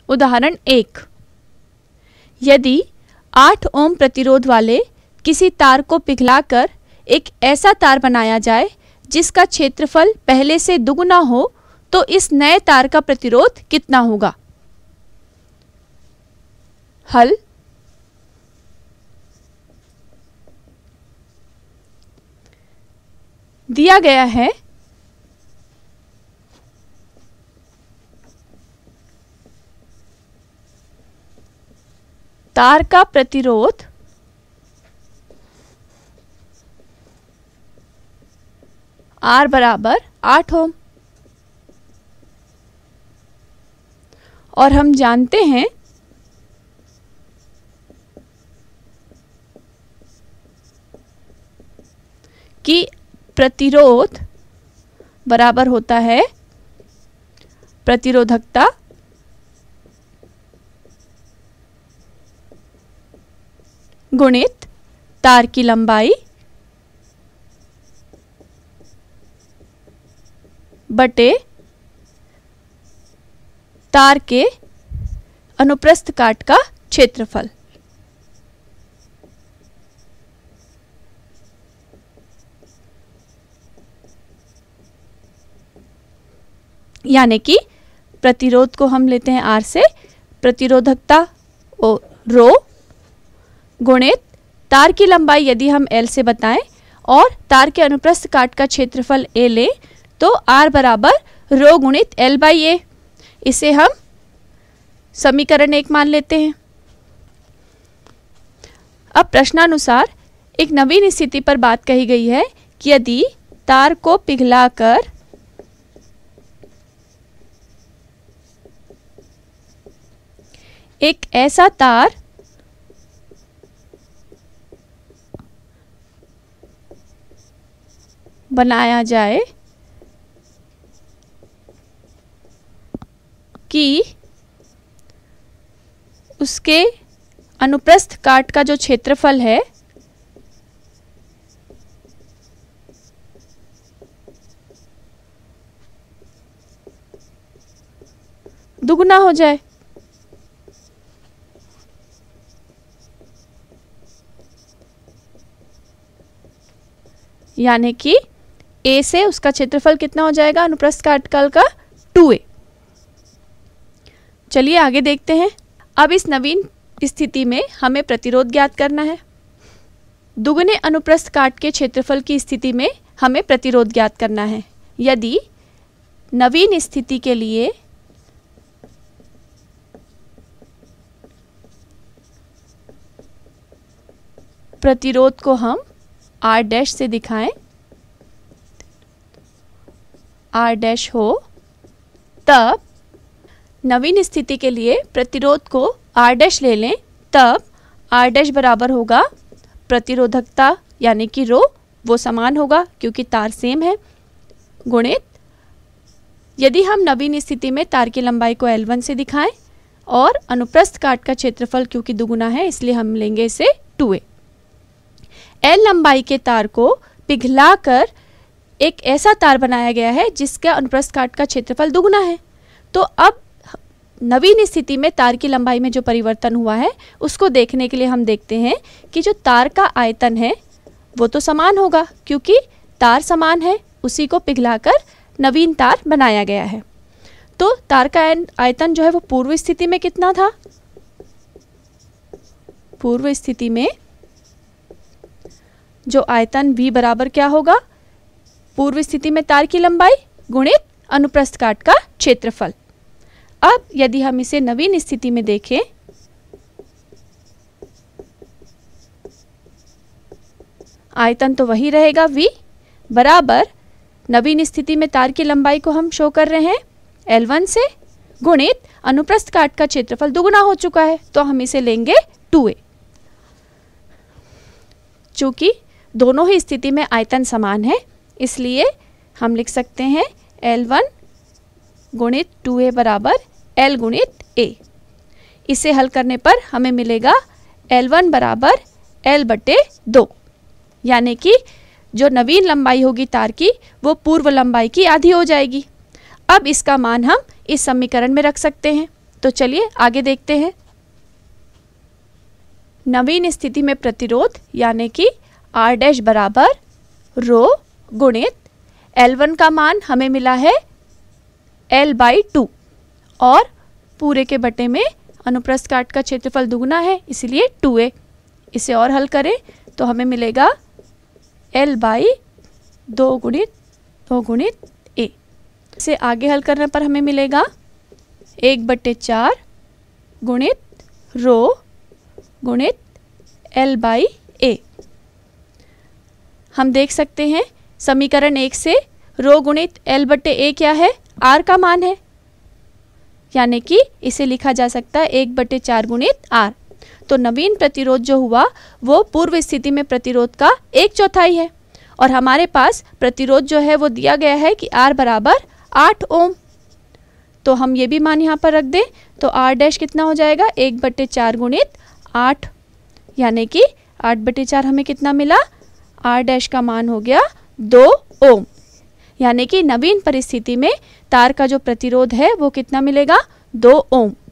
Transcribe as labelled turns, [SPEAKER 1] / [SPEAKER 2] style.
[SPEAKER 1] उदाहरण 1, यदि 8 ओम प्रतिरोध वाले किसी तार को पिघलाकर एक ऐसा तार बनाया जाए जिसका क्षेत्रफल पहले से दुगुना हो तो इस नए तार का प्रतिरोध कितना होगा। हल। दिया गया है तार का प्रतिरोध R बराबर 8 ओम और हम जानते हैं कि प्रतिरोध बराबर होता है प्रतिरोधकता गुणित तार की लंबाई बटे तार के अनुप्रस्थ काट का क्षेत्रफल। यानी कि प्रतिरोध को हम लेते हैं R से, प्रतिरोधकता रो गुणित तार की लंबाई यदि हम L से बताएं और तार के अनुप्रस्थ काट का क्षेत्रफल A लें तो R बराबर रो गुणित L बाई A। इसे हम समीकरण 1 मान लेते हैं। अब प्रश्नानुसार एक नवीन स्थिति पर बात कही गई है कि यदि तार को पिघलाकर एक ऐसा तार बनाया जाए कि उसके अनुप्रस्थ काट का जो क्षेत्रफल है दुगुना हो जाए। यानी कि A से उसका क्षेत्रफल कितना हो जाएगा अनुप्रस्थ काट का 2A। चलिए आगे देखते हैं। अब इस नवीन स्थिति में हमें प्रतिरोध ज्ञात करना है। दुगुने अनुप्रस्थ काट के क्षेत्रफल की स्थिति में हमें प्रतिरोध ज्ञात करना है। यदि नवीन स्थिति के लिए प्रतिरोध को हम R डैश से दिखाएं, R डैश हो, तब नवीन स्थिति के लिए प्रतिरोध को R डैश ले लें, तब R डैश बराबर होगा प्रतिरोधकता यानी कि रो, वो समान होगा क्योंकि तार सेम है, गुणित यदि हम नवीन स्थिति में तार की लंबाई को L1 से दिखाएं और अनुप्रस्थ काट का क्षेत्रफल क्योंकि दुगुना है इसलिए हम लेंगे इसे 2A। L लंबाई के तार को पिघलाकर एक ऐसा तार बनाया गया है जिसका अनुप्रस्थ काट का क्षेत्रफल दुगुना है। तो अब नवीन स्थिति में तार की लंबाई में जो परिवर्तन हुआ है उसको देखने के लिए हम देखते हैं कि जो तार का आयतन है वो तो समान होगा क्योंकि तार समान है, उसी को पिघलाकर नवीन तार बनाया गया है। तो तार का आयतन जो है वो पूर्व स्थिति में कितना था, पूर्व स्थिति में जो आयतन V बराबर क्या होगा, पूर्व स्थिति में तार की लंबाई गुणित अनुप्रस्थ काट का क्षेत्रफल। अब यदि हम इसे नवीन स्थिति में देखें आयतन तो वही रहेगा V बराबर, नवीन स्थिति में तार की लंबाई को हम शो कर रहे हैं L1 से गुणित अनुप्रस्थ काट का क्षेत्रफल दुगुना हो चुका है तो हम इसे लेंगे 2A। चूंकि दोनों ही स्थिति में आयतन समान है इसलिए हम लिख सकते हैं L1 गुणित 2A बराबर L गुणित A। इसे हल करने पर हमें मिलेगा L1 बराबर L बटे 2, यानी कि जो नवीन लंबाई होगी तार की वो पूर्व लंबाई की आधी हो जाएगी। अब इसका मान हम इस समीकरण में रख सकते हैं। तो चलिए आगे देखते हैं। नवीन स्थिति में प्रतिरोध यानी कि R डैश बराबर रो गुणित L1 का मान हमें मिला है L/2 और पूरे के बटे में अनुप्रस्थ काट का क्षेत्रफल दुगुना है इसलिए 2a। इसे और हल करें तो हमें मिलेगा L/2 गुणित a। इसे आगे हल करने पर हमें मिलेगा 1/4 गुणित रो गुणित L/a। हम देख सकते हैं समीकरण 1 से रो गुणित L/a क्या है, R का मान है, यानी कि इसे लिखा जा सकता है 1/4 गुणित R। तो नवीन प्रतिरोध जो हुआ वो पूर्व स्थिति में प्रतिरोध का 1/4 है और हमारे पास प्रतिरोध जो है वो दिया गया है कि R बराबर 8 ओम। तो हम ये भी मान यहाँ पर रख दें तो R डैश कितना हो जाएगा 1/4 गुणित 8, यानी कि 8/4 हमें कितना मिला, R डैश का मान हो गया 2 ओम। यानी कि नवीन परिस्थिति में तार का जो प्रतिरोध है वो कितना मिलेगा, 2 ओम।